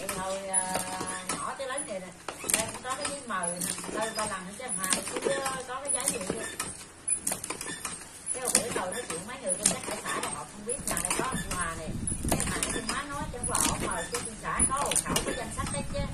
Thì hồi nhỏ tới lớn này nè, đây cũng có cái giấy mời nè, đây 3 lần chứ 2 chứ có cái giấy gì kia. Cái bữa đầu nói chuyện mấy người trong các xã là họ không biết nhà này có ông Hòa này, cái thằng trên má nói cho ông bà mời cái xã có hộ khẩu cái danh sách đấy chứ.